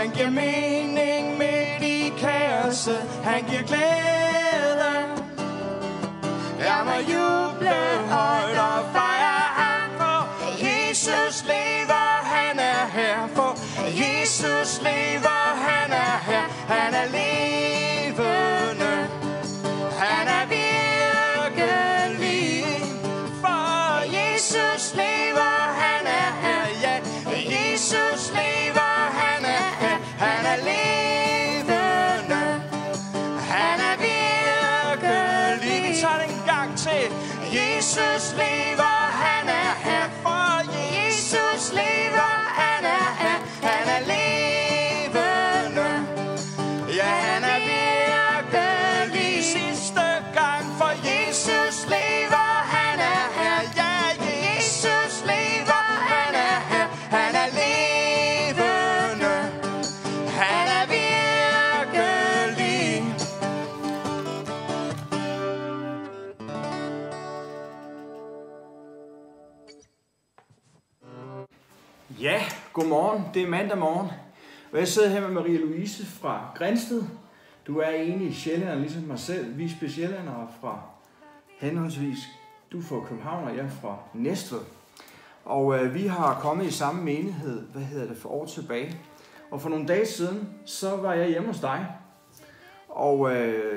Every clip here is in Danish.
Han giver mening midt i kaoset. Han giver glæde. Jeg må juble højt og fejre ham, for Jesus lever, han er her. For Jesus lever, han er her. Han er levende. Han er virkelig. For Jesus lever, han er her. Ja, Jesus lever, han er her. Han er levende. Han er virkelig. Vi tager det en gang til. Jesus lever, han er her. For Jesus lever, han er her. Han er levende. Ja, han er virkelig. Sidste gang. For Jesus lever, han er her. Ja, Jesus lever, han er her. Han er levende. Han er virkelig. Ja, godmorgen. Det er mandag morgen. Og jeg sidder her med Maria Louise fra Grindsted. Du er egentlig sjællænder, ligesom mig selv. Vi er speciallændere fra henholdsvis. Du er fra København, og jeg er fra Næstved. Og vi har kommet i samme menighed, for år tilbage. Og for nogle dage siden, så var jeg hjemme hos dig. Og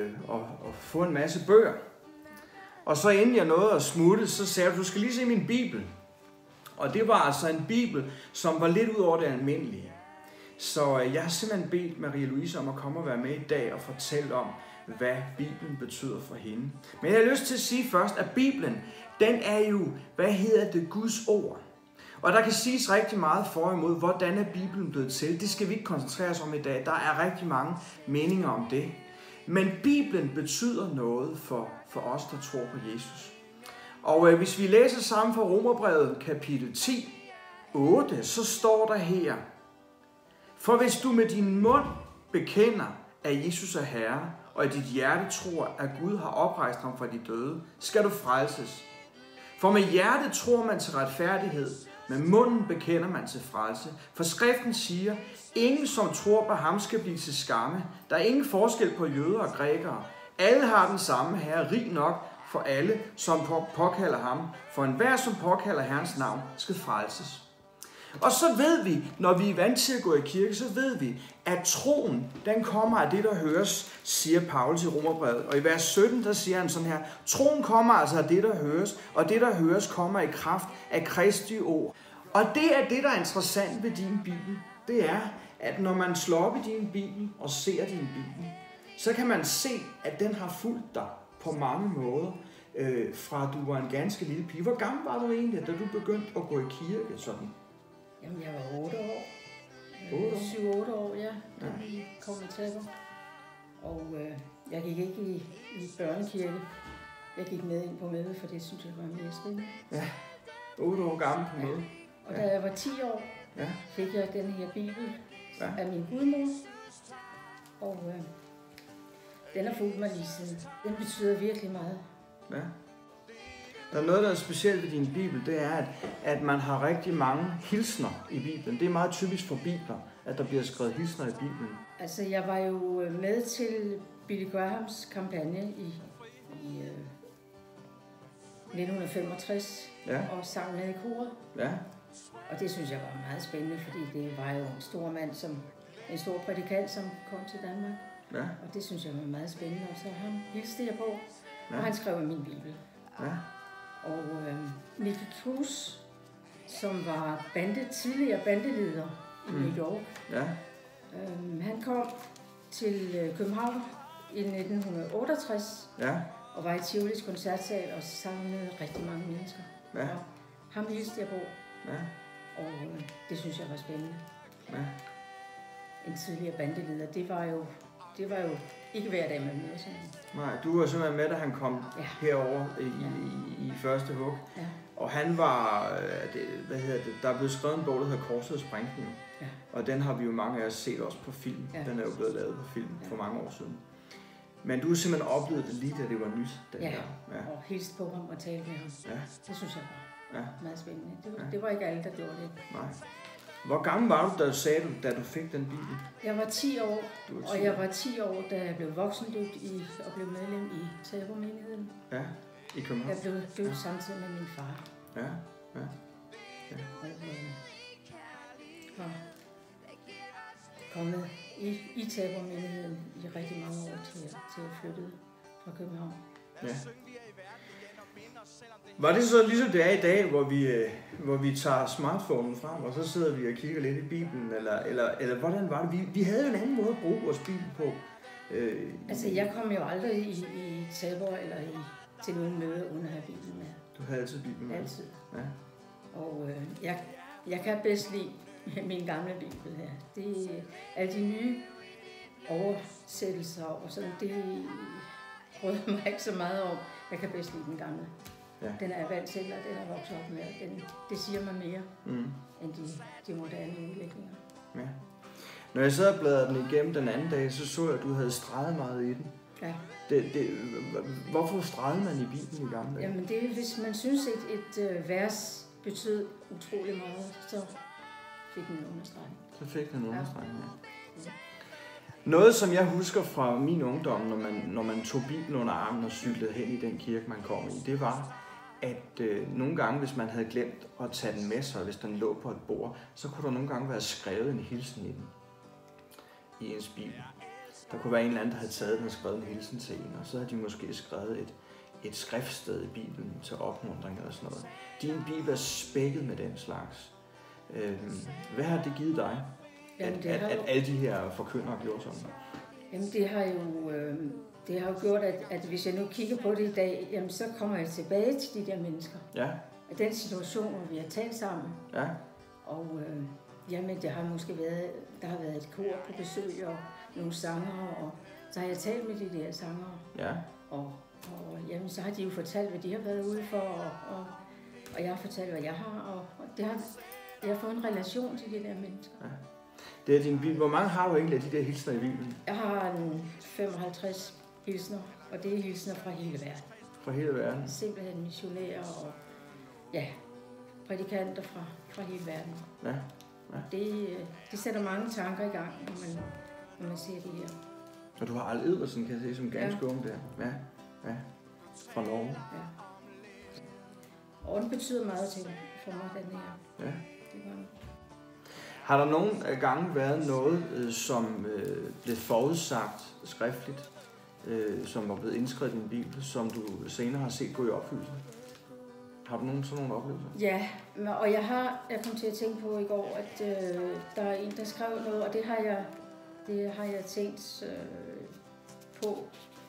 få en masse bøger. Og så inden jeg nåede at smutte, så sagde du skal lige se min bibel. Og det var altså en bibel, som var lidt ud over det almindelige. Så jeg har simpelthen bedt Maria Louise om at komme og være med i dag og fortælle om, hvad Bibelen betyder for hende. Men jeg har lyst til at sige først, at Bibelen, den er jo, Guds ord. Og der kan siges rigtig meget for og imod, hvordan er Bibelen blevet til. Det skal vi ikke koncentrere os om i dag. Der er rigtig mange meninger om det. Men Bibelen betyder noget for os, der tror på Jesus. Og hvis vi læser sammen fra Romerbrevet kapitel 10, 8, så står der her: For hvis du med din mund bekender, at Jesus er Herre, og i dit hjerte tror, at Gud har oprejst ham fra de døde, skal du frelses. For med hjertet tror man til retfærdighed, med munden bekender man til frelse. For skriften siger, ingen som tror på ham skal blive til skamme. Der er ingen forskel på jøder og grækere. Alle har den samme Herre, rig nok for alle, som påkalder ham. For enhver, som påkalder Herrens navn, skal frelses. Og så ved vi, når vi er vant til at gå i kirke, så ved vi, at troen, den kommer af det, der høres, siger Paulus i Romerbrevet. Og i vers 17, der siger han sådan her: troen kommer altså af det, der høres, og det, der høres, kommer i kraft af Kristi ord. Og det er det, der er interessant ved din bibel. Det er, at når man slår op i din bibel og ser din bibel, så kan man se, at den har fulgt dig på mange måder, fra du var en ganske lille pige. Hvor gammel var du egentlig, da du begyndte at gå i kirke sådan? Jamen, jeg var 8 år. 7-8 år, ja. Da vi kom i Taber. Og jeg gik ikke i børnekirke. Jeg gik med ind på møde, for det synes jeg var mere spændende. Ja, 8 år gammel på møde. Og da jeg var 10 år, fik jeg den her bibel af min gudmor. Og den har fulgt mig lige siden. Den betyder virkelig meget. Ja. Der er noget, der er specielt ved din bibel, det er, at man har rigtig mange hilsner i Bibelen. Det er meget typisk for bibler, at der bliver skrevet hilsner i Bibelen. Altså, jeg var jo med til Billy Grahams kampagne i 1965 og sang med i koret. Ja. Og det synes jeg var meget spændende, fordi det var jo en stor mand, en stor prædikant, som kom til Danmark. Ja. Og det synes jeg var meget spændende, og så ham hilste jeg på, og han skrev i min bibel. Ja. Og Nicky Cruz, som var tidligere bandeleder i New York, han kom til København i 1968 og var i Tivolis koncertsal og samlede rigtig mange mennesker. Ja. Og ham hilste jeg på, og det synes jeg var spændende. Ja. En tidligere bandeleder, det var jo ikke hver dag, man møder sådan. Nej, du var simpelthen med, da han kom herover i første hug. Ja. Og han var, der er blevet skrevet en bog, der hedder Korsets Sprængkniv. Ja. Og den har vi jo mange af os set også på film. Ja. Den er jo blevet lavet på film for mange år siden. Men du har simpelthen oplevet det lige, da det var nyt. Og hilst på ham og talt med ham. Ja. Det synes jeg var meget spændende. Det var ikke alle, der gjorde det. Nej. Hvor gammel var du, da du fik den bibel? Jeg var 10 år, og jeg var 10 år, da jeg blev voksendøbt og blev medlem i Tabermenigheden. Ja, i København. Jeg blev døbt samtidig med min far. Ja. Og har kommet i Tabermenigheden i rigtig mange år til at flytte fra København. Ja. Var det så ligesom det er i dag, hvor vi tager smartphonen frem, og så sidder vi og kigger lidt i Bibelen, eller hvordan var det? Vi havde jo en anden måde at bruge vores Bibel på. Altså, jeg kom jo aldrig i Tabor eller til nogen møder uden at have Bibelen med. Du havde altid Bibelen med? Altid. Ja. Og jeg kan bedst lide min gamle Bibel her. Det er alle de nye oversættelser og sådan, det rører mig ikke så meget om. Jeg kan bedst lide den gamle. Ja. Den er jeg vant til, og den er vokset op med. Det siger mig mere end de moderne udlægninger. Ja. Når jeg sad og bladrede den igennem den anden dag, så jeg, at du havde streget meget i den. Ja. Hvorfor stregede man i Bibelen i gamle dage? Jamen det er, hvis man synes, et vers betød utrolig meget, så fik den en understregning. Så fik den en understregning, ja. Noget, som jeg husker fra min ungdom, når man tog Bibelen under armen og cyklede hen i den kirke, man kom i, det var, at nogle gange, hvis man havde glemt at tage den med sig, hvis den lå på et bord, så kunne der nogle gange være skrevet en hilsen i den, i ens Bibel. Der kunne være en eller anden, der havde taget den og skrevet en hilsen til en, og så havde de måske skrevet et skriftsted i Bibelen til opmuntring eller sådan noget. Din Bibel er spækket med den slags. Hvad har det givet dig? Jamen, at alle de her forkyndere har gjort sådan? Jamen, det har jo gjort, at hvis jeg nu kigger på det i dag, jamen, så kommer jeg tilbage til de der mennesker. Ja. Og den situation, hvor vi har talt sammen. Ja. Og jamen, der har været et kor på besøg og nogle sangere, og så har jeg talt med de der sangere. Ja. Og jamen, så har de jo fortalt, hvad de har været ude for, og jeg har fortalt, hvad jeg har, og jeg har fået en relation til de der mennesker. Ja. Det er din Bibel. Hvor mange har du egentlig af de der hilsner i Bibelen? Jeg har 55 hilsner, og det er hilsner fra hele verden. Fra hele verden? Simpelthen missionærer og prædikanter fra hele verden. Ja. Ja. Det sætter mange tanker i gang, når man ser det her. Og du har Arl Edvardsen, kan jeg se, som ganske ung der. Ja. Ja. Fra Norge. Ja. Og den betyder meget til for mig, den her. Ja. Det var Har der nogle gange været noget, som blev forudsagt skriftligt, som var blevet indskrevet i din Bibel, som du senere har set gå i opfyldelse? Har du sådan nogle oplevelser? Ja, og jeg kom til at tænke på i går, at der er en, der skrev noget, og det har jeg tænkt på.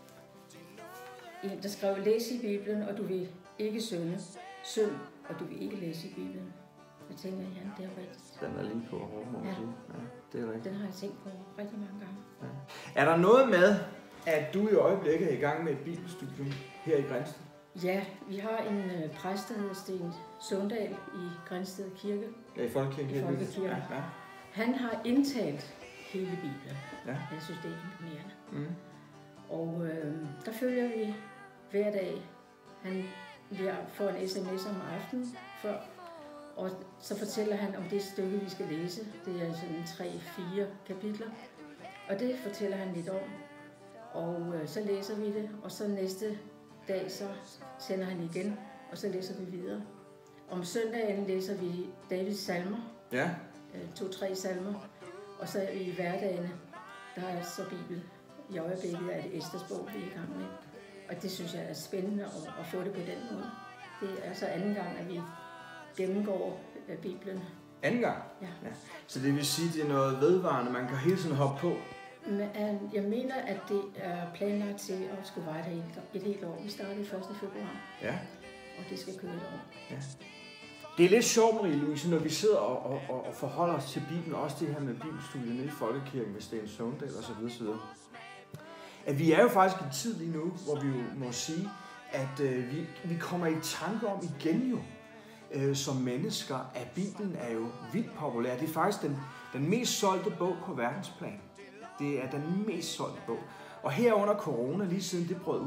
En, der skrev, læs i Bibelen, og du vil ikke synde. Synd, og du vil ikke læse i Bibelen. Jeg tænker, ja, det er rigtigt. Den er lige på hårdt, må man sige. Ja, det er rigtigt. Den har jeg tænkt på rigtig mange gange. Ja. Er der noget med, at du i øjeblikket er i gang med et bibelstudium her i Grænsted? Ja, vi har en præst, der hedder Sten Sundal i Grænsted Kirke. Ja, i Folkekirken. Ja. Han har indtalt hele Bibelen. Ja. Jeg synes, det er imponerende. Mm. Og der følger vi hver dag. Han får en sms om aftenen før, og så fortæller han om det stykke, vi skal læse. Det er sådan 3-4 kapitler, og det fortæller han lidt om. Og så læser vi det, og så næste dag, så sender han igen, og så læser vi videre. Om søndagen læser vi Davids salmer, 2-3 salmer, og så i hverdagene, der er så Bibel. I øjeblikket er det Esters bog, vi er i gang med. Og det synes jeg er spændende at få det på den måde. Det er så anden gang, at vi gennemgår Bibelen. Anden gang? Ja. Så det vil sige, at det er noget vedvarende, man kan hele tiden hoppe på? Jeg mener, at det er planlagt til at skulle vare der et helt år. Vi startede 1. februar, og det skal køre et år. Ja. Det er lidt sjovt, Marie-Louise, når vi sidder og forholder os til Bibelen, også det her med bibelstudiet nede i Folkekirken ved Sten Sundal og så videre. At vi er jo faktisk i en tid lige nu, hvor vi jo må sige, at vi kommer i tanke om igen jo, som mennesker, at Bibelen er jo vildt populær. Det er faktisk den mest solgte bog på verdensplan. Det er den mest solgte bog. Og her under corona, lige siden det brød ud,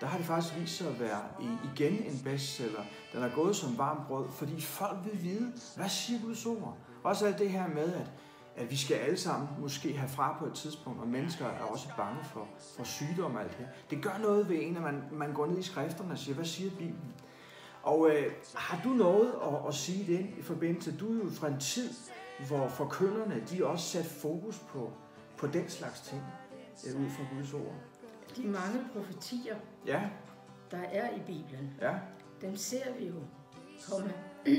der har det faktisk vist sig at være igen en bestseller. Den er gået som varmt brød, fordi folk vil vide, hvad siger Guds ord? Også alt det her med, at vi skal alle sammen måske have fra på et tidspunkt, og mennesker er også bange for sygdom og alt det. Det gør noget ved en, at man går ned i skrifterne og siger, hvad siger Bibelen? Og har du noget at sige det i forbindelse? Du er jo fra en tid, hvor forkynderne, de også satte fokus på den slags ting ud fra Guds ord. De mange profetier, der er i Bibelen, dem ser vi jo komme.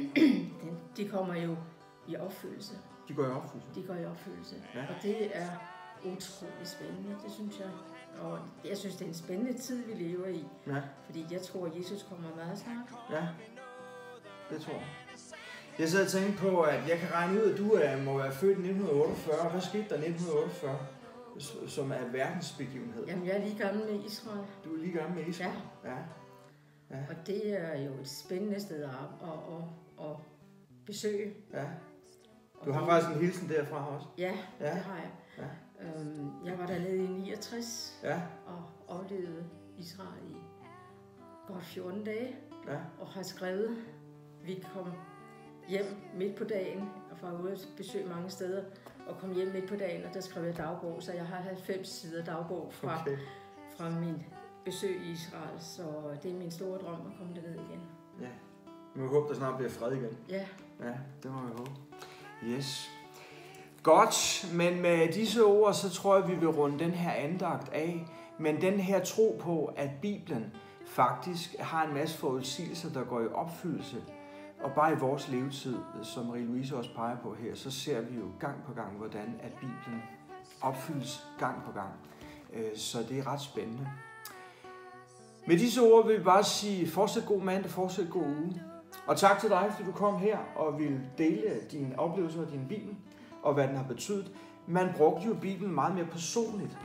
De kommer jo i opfyldelse. De går i opfyldelse? De går i opfyldelse. Ja. Og det er utroligt spændende, det synes jeg. Og jeg synes, det er en spændende tid, vi lever i. Ja. Fordi jeg tror, at Jesus kommer meget snart. Ja, det tror jeg. Jeg sidder og tænker på, at jeg kan regne ud, at du må være født i 1948. Hvad skete der i 1948, som er verdensbegivenhed? Jamen, jeg er lige gammel med Israel. Du er lige gammel med Israel? Ja. Og det er jo et spændende sted at besøge. Ja. Du har faktisk en hilsen derfra også? Ja, det har jeg. Ja. Jeg var dernede i 69 og oplevede Israel i godt 14 dage og har skrevet. Vi kom hjem midt på dagen og var ude at besøge mange steder og kom hjem midt på dagen, og der skrev jeg dagbog, så jeg har 90 sider dagbog fra min besøg i Israel, så det er min store drøm at komme derned igen. Ja, vi må håbe, der snart bliver fred igen. Ja. Ja, det må vi håbe. Yes. Godt, men med disse ord, så tror jeg, vi vil runde den her andagt af. Men den her tro på, at Bibelen faktisk har en masse forudsigelser, der går i opfyldelse. Og bare i vores levetid, som Marie-Louise også peger på her, så ser vi jo gang på gang, hvordan at Bibelen opfyldes gang på gang. Så det er ret spændende. Med disse ord vil vi bare sige, fortsæt god mandag, fortsæt god uge. Og tak til dig, fordi du kom her og ville dele dine oplevelser af din Bibel, og hvad den har betydet. Man brugte jo Bibelen meget mere personligt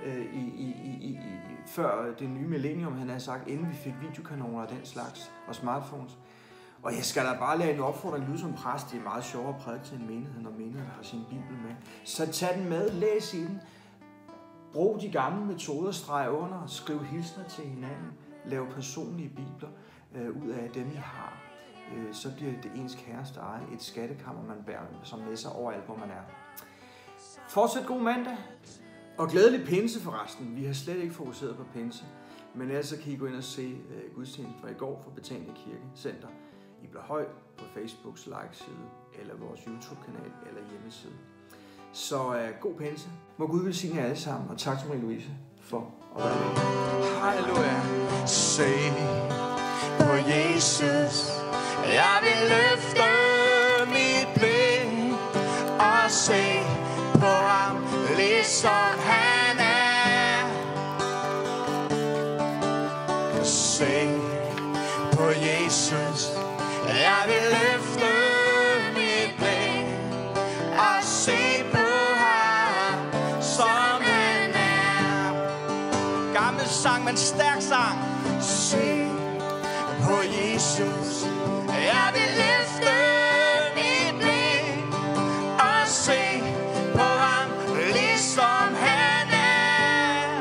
før det nye millennium, han har sagt, inden vi fik videokanoner og den slags, og smartphones. Og jeg skal da bare lade en opfordring lyde som præst. Det er meget sjovere at prædike til en menighed, når menigheden har sin Bibel med. Så tag den med, læs i den. Brug de gamle metoder, streg under, skriv hilsner til hinanden, lav personlige bibler ud af dem, I har. Så bliver det ens kæreste eje et skattekammer, man bærer som med sig overalt, hvor man er. Fortsæt god mandag, og glædelig pinse forresten. Vi har slet ikke fokuseret på pinse, men ellers så kan I gå ind og se gudstjenesten fra i går fra Betania Kirke Center i Blåhøj på Facebooks like-side, eller vores YouTube-kanal, eller hjemmeside. Så god pinse. Må Gud velsigne jer alle sammen, og tak til Marie-Louise for at være med. Halleluja. Se på Jesus, jeg vil løfte mit blik og se på ham, ligesom han er. Se på Jesus, jeg vil løfte mit blik og se på ham, som han er. Gammel sang, men stærk sang. Se på Jesus, jeg vil løfte mit blik og se på ham, ligesom han er.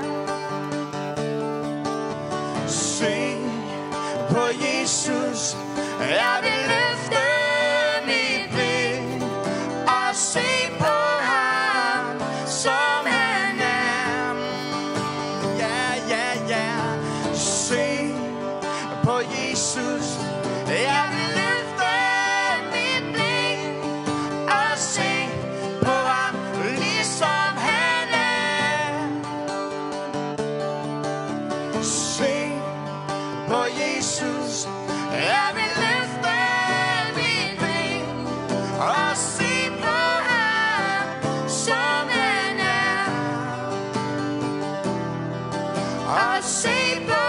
Se på Jesus, jeg vil løfte mit blik og se på ham, som han er. Ja, ja, ja. Se på Jesus, jeg vil løfte mit blik og se på ham, ligesom han er. Se på Jesus, jeg vil løfte mit blik og se på ham, som han er. Og se på